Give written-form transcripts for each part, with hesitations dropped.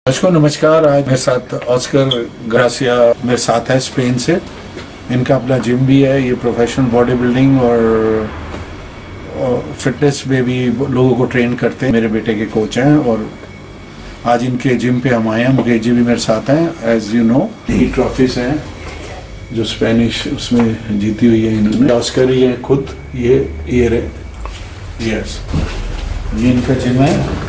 नमस्कार। आज मेरे साथ ऑस्कर ग्रासिया मेरे साथ है स्पेन से। इनका अपना जिम भी है। ये प्रोफेशनल बॉडी बिल्डिंग और फिटनेस में भी लोगों को ट्रेन करते हैं। मेरे बेटे के कोच हैं और आज इनके जिम पे हम आए हैं। मुकेश जी भी मेरे साथ हैं। एज यू नो, ये ट्रॉफीज हैं जो स्पेनिश उसमें जीती हुई है इन्होंने। ऑस्कर ही है खुद। ये रहे। यस, ये इनका जिम है।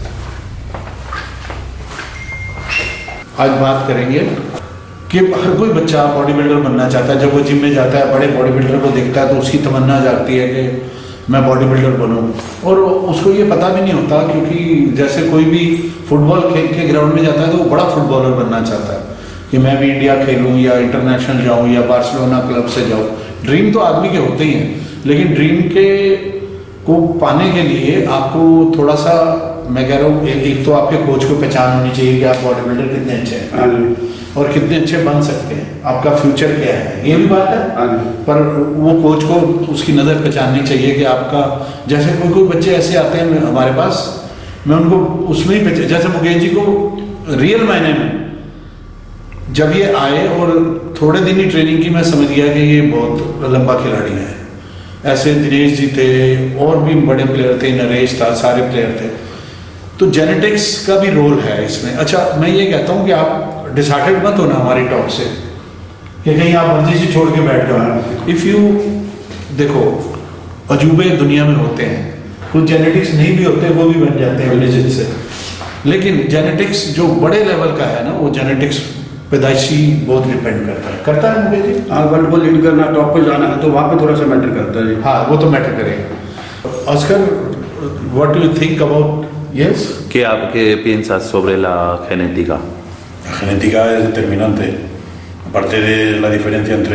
आज बात करेंगे कि हर कोई बच्चा बॉडी बिल्डर बनना चाहता है। जब वो जिम में जाता है, बड़े बॉडी बिल्डर को देखता है तो उसकी तमन्ना जाती है कि मैं बॉडी बिल्डर बनूं। और उसको ये पता भी नहीं होता, क्योंकि जैसे कोई भी फुटबॉल खेल के ग्राउंड में जाता है तो वो बड़ा फुटबॉलर बनना चाहता है कि मैं भी इंडिया खेलूं या इंटरनेशनल जाऊं या बार्सिलोना क्लब से जाऊं। ड्रीम तो आदमी के होते ही हैं, लेकिन ड्रीम के को पाने के लिए आपको थोड़ा सा, मैं कह रहा हूँ, एक तो आपके कोच को पहचान होनी चाहिए कि आप बॉडी बिल्डर कितने अच्छे हैं और कितने अच्छे बन सकते हैं। आपका फ्यूचर क्या है, ये भी बात है। पर वो कोच को उसकी नज़र पहचाननी चाहिए कि आपका, जैसे कोई बच्चे ऐसे आते हैं हमारे पास, मैं उनको उसमें ही जैसे मुकेश जी को रियल मायने में जब ये आए और थोड़े दिन ही ट्रेनिंग की, मैं समझ गया कि ये बहुत लंबा खिलाड़ी है। ऐसे दिनेश जी थे और भी बड़े प्लेयर थे, नरेश था, सारे प्लेयर थे। तो जेनेटिक्स का भी रोल है इसमें। अच्छा, मैं ये कहता हूँ कि आप डिसहार्टेड मत होना हमारी टॉक से कि कहीं आप मर्जी से छोड़ के बैठ जाओ। इफ़ यू देखो, अजूबे दुनिया में होते हैं, कुछ जेनेटिक्स नहीं भी होते, वो भी बन जाते हैं रिलीजन से। लेकिन जेनेटिक्स जो बड़े लेवल का है ना, वो जेनेटिक्स पैदाइशी बहुत डिपेंड करता है मुझे जी। हाँ, वर्ल्ड को लीड करना, टॉप पे जाना है तो वहाँ पे थोड़ा सा मैटर करता है। हाँ, वो तो मैटर करेगा। Oscar, what do you think about yes? ¿Qué piensas sobre la genética? La genética es determinante. Aparte de la diferencia entre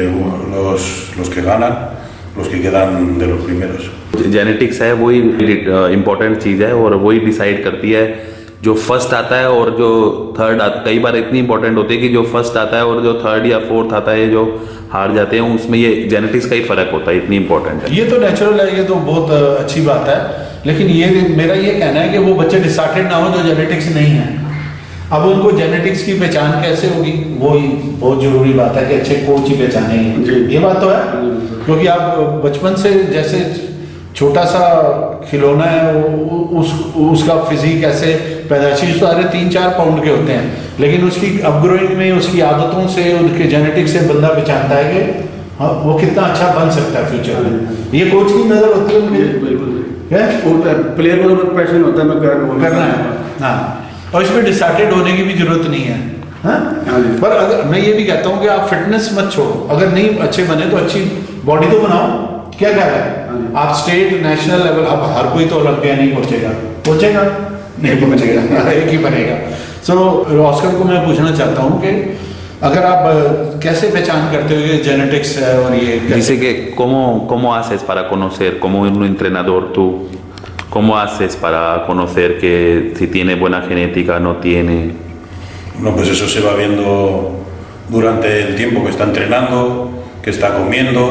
los que ganan, los que quedan de los primeros. Genetics है वही important चीज़ है और वही decide करती है जो first आता है और जो थर्ड आता। कई बार इतनी इंपॉर्टेंट होती है कि जो फर्स्ट आता है और जो थर्ड या फोर्थ आता है जो हार जाते हैं, उसमें ये जेनेटिक्स का ही फर्क होता है। इतनी इंपॉर्टेंट है। ये तो नेचुरल है, ये तो बहुत अच्छी बात है। लेकिन ये मेरा ये कहना है कि वो बच्चे डिसहार्टेड ना हो जो जेनेटिक्स नहीं है। अब उनको जेनेटिक्स की पहचान कैसे होगी, वो ही बहुत जरूरी बात है कि अच्छे कोच ही पहचानेंगे। ये बात तो है, क्योंकि आप बचपन से जैसे छोटा सा खिलौना है, उसका फिजिक ऐसे पैदाइशी सारे 3-4 पाउंड के होते हैं, लेकिन उसकी अपग्रोइंग में, उसकी आदतों से, उनके जेनेटिक्स से बंदा पहचानता है कि हाँ, वो कितना अच्छा बन सकता है फ्यूचर में। ये कोच की नजर होती है। बिल्कुल, प्लेयर को तो पैशन होता है, मैं करना है। हाँ, और इसमें डिसहार्टेड होने की भी जरूरत नहीं है। हाँ? पर अगर मैं ये भी कहता हूँ कि आप फिटनेस मत छोड़ो। अगर नहीं अच्छे बने तो अच्छी बॉडी तो बनाओ। क्या ख्याल है? आप स्टेट नेशनल लेवल, अब हर कोई तो ओलंपिया नहीं पहुंचेगा नहीं पहुंचेगा, एक ही बनेगा। सो ऑस्कर को मैं पूछना चाहता हूँ कि अगर आप कैसे पहचान करते हो कि जेनेटिक्स है और ये dice que cómo haces para conocer, como un entrenador tú, cómo haces para conocer que si tiene buena genética, no tiene? Bueno, pues eso se va viendo durante el tiempo que está entrenando, que está comiendo.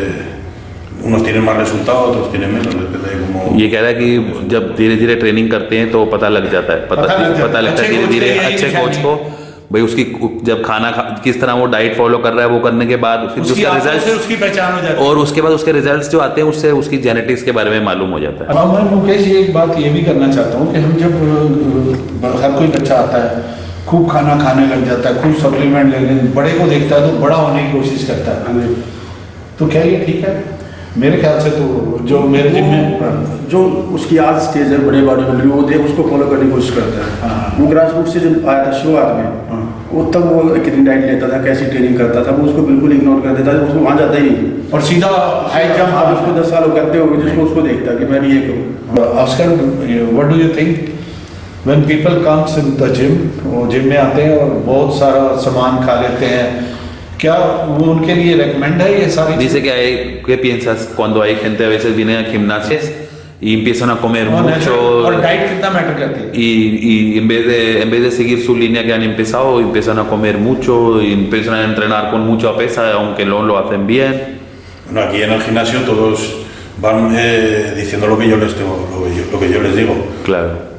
Unos tienen más resultados, otros tienen menos, depende de cómo। ये कह रहा है कि जब धीरे धीरे training करते हैं तो पता लग जाता है, पता लगता है धीरे धीरे अच्छे कोच को भाई उसकी जब खाना किस तरह वो डाइट फॉलो कर रहा है, वो करने के बाद फिर उसका रिजल्ट, उसकी पहचान हो जाती है और उसके बाद उसके रिजल्ट्स जो आते हैं उससे उसकी जेनेटिक्स के बारे में मालूम हो जाता है। अब मैं मुकेश ये एक बात ये भी करना चाहता हूँ कि हम जब हर कोई बच्चा आता है, खूब खाना खाने लग जाता है, खूब सप्लीमेंट लेने, बड़े को देखता है तो बड़ा होने की कोशिश करता है, तो क्या ये ठीक है? मेरे ख्याल से तो जो मेरे जिम में जो उसकी आज स्टेज है बड़े बॉडी बिल्डर, वो देख उसको फॉलो करने की कोशिश करता है। वो ग्रास रूट से जब आया था शुरुआत में, वो तब वो कितनी डाइट लेता था, कैसी ट्रेनिंग करता था, वो उसको बिल्कुल इग्नोर कर देता था, उसको वहाँ जाता ही नहीं और सीधा हाई जंप। आप उसको 10 साल करते हो जिसको उसको देखता कि मैं भी ये करूँ। Oscar, what do you think when people comes in the gym? वो जिम में आते हैं और बहुत सारा सामान खा लेते हैं, क्या वो उनके लिए रेकमेंड है ये सारी? Dice que ¿qué piensas cuando hay gente a veces viene al gimnasio y empiezan a comer mucho? और डाइट कितना मैटर करती है? Y en vez de seguir su línea que han empezado, empiezan a comer mucho y empiezan a entrenar con mucha pesa, aunque no lo hacen bien. Bueno, aquí en el gimnasio todos van diciendo lo que yo les digo. Claro.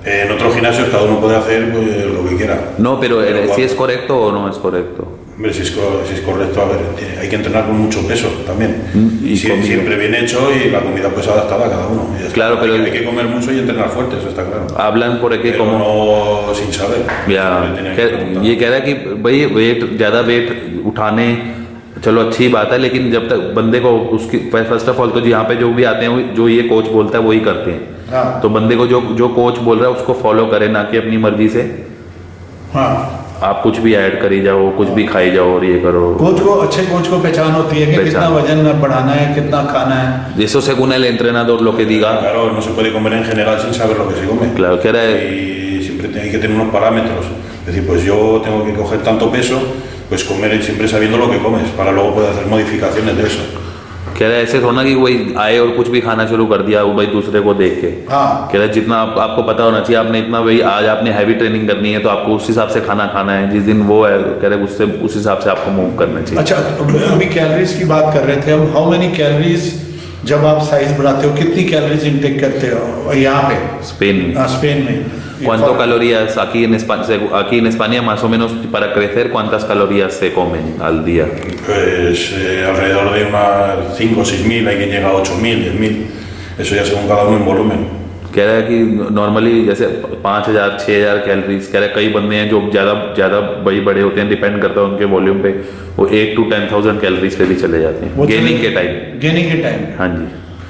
En otros gimnasios cada uno puede hacer pues, lo que quiera. No, pero si es correcto o no es correcto. Hombre, si es correcto, a ver, hay que entrenar con mucho peso también. Y siempre bien hecho y la comida pues adaptada a cada uno. Claro, pero hay que comer mucho y entrenar fuerte, eso está claro. hablan por aquí pero como no sin saber. ये कह रहा है कि भाई wait ज़्यादा wait उठाने चलो अच्छी बात है, लेकिन जब तक बंदे को उसकी फर्स्ट ऑफ ऑल तो यहाँ पे जो भी आते हैं जो ये कोच बोलता है वही करते हैं। हाँ। तो बंदे को जो कोच बोल रहा है उसको फॉलो करे, ना कि अपनी मर्जी से हाँ आप कुछ भी ऐड करी जाओ, कुछ भी खाई जाओ और ये करो। कोच को, अच्छे कोच को पहचान होती है कि कितना वजन बढ़ाना है, कितना खाना है। Eso según el entrenador lo que diga. Claro, no se puede comer en general sin saber lo que se come. Claro, que era... Y siempre hay que tener unos parámetros. Es decir, pues yo tengo que coger tanto peso, pues comer siempre sabiendo lo que comes, para luego poder hacer modificaciones de eso. कह रहा है ऐसे थोड़ा कि वही आए और कुछ भी खाना शुरू कर दिया वो भाई दूसरे को देख के। हाँ। कह रहा है जितना आपको पता होना चाहिए, आपने इतना भाई आज आपने हैवी ट्रेनिंग करनी है तो आपको उस हिसाब से खाना खाना है, जिस दिन वो है कह रहे उससे उस हिसाब से आपको मूव करना चाहिए। अच्छा, अभी कैलोरीज की बात कर रहे थे हम। हाउ मेनी कैलोरीज जब आप साइज बढ़ाते हो कितनी कैलोरीज इनटेक करते हो यहाँ पे स्पेन में? ¿Cuánto calorías aquí en España más o menos para crecer cuántas calorías se comen al día? Pues alrededor de unas 5 o 6 mil, hay quien llega a 8 mil, 10 mil, eso ya según cada uno en volumen. कह रहा है कि normally जैसे 5,000 6,000 calories, कह रहा है कई बंदे हैं जो ज़्यादा बड़े होते हैं, डिपेंड करता है उनके वॉल्यूम पे, वो 8 to 10,000 कैलोरीज पे भी चले जाते हैं गेनिंग के टाइम। हाँ जी।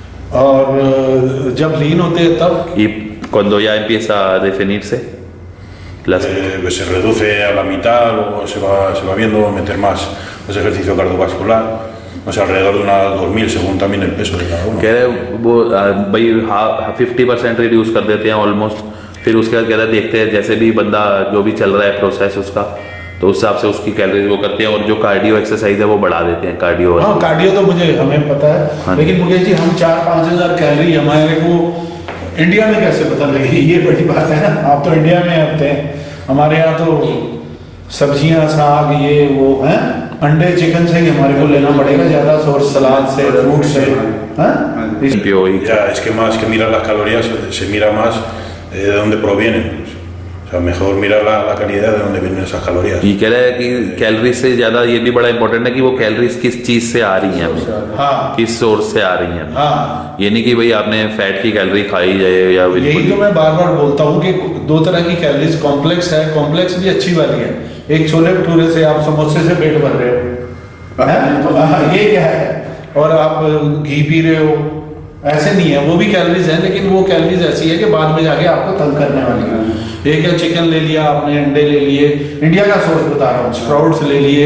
और जब लीन होते हैं तब y cuando ya empieza a definirse pues se reduce a la mitad, luego se va viendo meter más ejercicio cardiovascular, o sea, alrededor de unas 2.000 según también el peso de cada uno. कह रहे वो भाई 50% reduce कर देते हैं almost, फिर उसके बाद कह रहे देखते हैं जैसे भी बंदा जो भी चल रहा है प्रोसेस उसका, तो उस हिसाब से उसकी कैलोरीज वो करते हैं और जो कार्डियो एक्सरसाइज है वो बढ़ा देते हैं। कार्डियो कार्डियो तो हमें पता है। हाँ। लेकिन मुकेश जी, हम 4-5 हज़ार कैलोरी हमारे को इंडिया में कैसे पता लगी? ये बड़ी बात है ना। आप तो इंडिया में आते हैं, हमारे यहाँ तो सब्जियां साग ये वो हैं, अंडे चिकन से ही हमारे को लेना पड़ेगा ज़्यादा सोर्स, सलाद से, फ्रूट से। Ya, es que más que mirar las calorías se mira más de dónde provienen. O sea, mejor mirar la calidad de dónde vienen esas calorías. ये कह रहा है कि कैलोरीज से ज़्यादा ये भी बड़ा इंपॉर्टेंट है कि वो कैलोरीज किस चीज़ से आ रही हैं हमें। हाँ। किस सोर्स से आ रही हैं। हाँ। ये नहीं कि भाई आपने फैट की कैलोरी खाई जाए या यही तो मैं बार बार बोलता हूँ कि 2 तरह की कैलोरीज, कॉम्प्लेक्स है, कॉम्प्लेक्स भी अच्छी वाली है। एक छोले भटूरे से आप समोसे से पेट भर रहे हो, ये क्या है? और आप घी पी रहे हो, ऐसे नहीं है। वो भी कैलोरीज है, लेकिन वो कैलोरीज ऐसी है कि बाद में जाके आपको तंग करने वाली है। एक चिकन ले लिया आपने, अंडे ले लिए, इंडिया का सोर्स बता रहा हूँ, स्प्राउट्स ले लिए,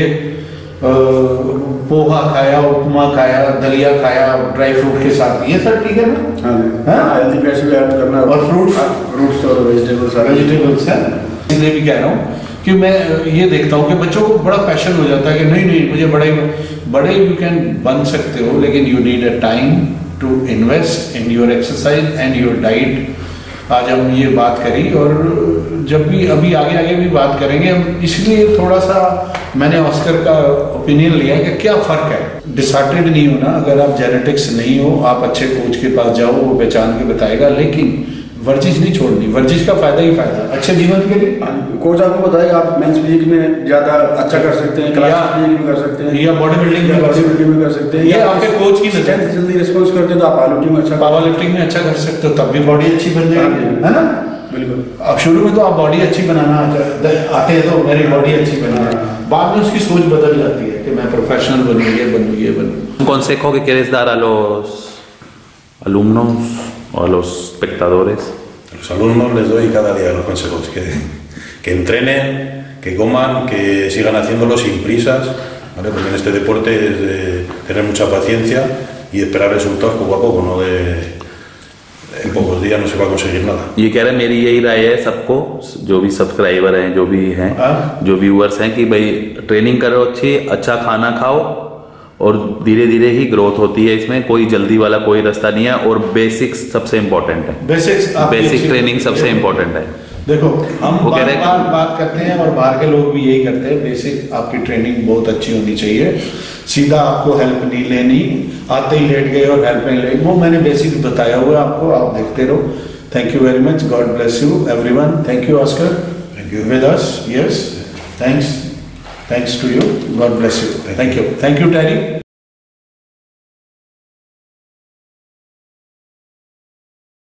पोहा खाया, उपमा खाया, दलिया खाया ड्राई फ्रूट के साथ, ये सब ठीक है ना? हेल्दी फैट्स भी ऐड करना, और फ्रूट्स और वेजिटेबल्स है। इसलिए भी कह रहा हूँ कि मैं ये देखता हूँ कि बच्चों को बड़ा पैशन हो जाता है कि नहीं मुझे बड़े यू कैन बन सकते हो, लेकिन you need a time to invest in your exercise and your diet. आज हम ये बात करी और जब भी अभी आगे भी बात करेंगे हम, इसलिए थोड़ा सा मैंने ऑस्कर का ओपिनियन लिया कि क्या फ़र्क है। डिसहार्टेड नहीं होना, अगर आप जेनेटिक्स नहीं हो, आप अच्छे कोच के पास जाओ, वो पहचान के बताएगा, लेकिन वर्जिश नहीं छोड़नी। वर्जिश का फायदा ही फायदा, अच्छे जीवन के लिए। कोच आपको बताएगा आप मेंस फिजिक में ज़्यादा अच्छा कर सकते हैं, क्लासिक फिजिक में कर सकते हैं, या बॉडी बिल्डिंग में कर सकते हैं। ये आपके कोच की स्ट्रेंथ जल्दी रिस्पॉन्स करते हैं तो आप पावर लिफ्टिंग में अच्छा कर सकते हो, तब भी बॉडी अच्छी बन जाएगी, है ना? बिल्कुल। अब शुरू में तो आप बॉडी अच्छी बनाना आते हैं तो मेरी बॉडी अच्छी बना, बाद में उसकी सोच बदल जाती है कि मैं प्रोफेशनल बनूँ, ये बनूँ। consejo que quieres dar a los alumnos o a los espectadores? A los alumnos les doy cada día los consejos, que entrenen, que coman, que sigan haciéndolo sin prisas, ¿vale? Porque en este deporte es de tener mucha paciencia y esperar resultados poco a poco, no en pocos días no se va a conseguir nada। ये कह रहे हैं, मेरी यही राय है सबको, जो भी सब्सक्राइबर हैं, जो भी हैं, जो व्यूअर्स हैं, कि भाई ट्रेनिंग करो अच्छी, अच्छा खाना खाओ और धीरे धीरे ही ग्रोथ होती है इसमें, कोई जल्दी वाला कोई रास्ता नहीं है, और बेसिक्स सबसे इम्पोर्टेंट है। बेसिक ट्रेनिंग सबसे इम्पोर्टेंट है। देखो हम बात करते हैं और बाहर के लोग भी यही करते हैं, बेसिक आपकी ट्रेनिंग बहुत अच्छी होनी चाहिए। सीधा आपको हेल्प नहीं लेनी, आते ही लेट गए और हेल्प नहीं लेनी, वो मैंने बेसिक बताया हुआ है आपको, आप देखते रहो। Thank you very much. God bless you, everyone. Thank you, Oscar. Thank you. With us, yes. Thanks to you. God bless you. Thank you. Thank you, Terry.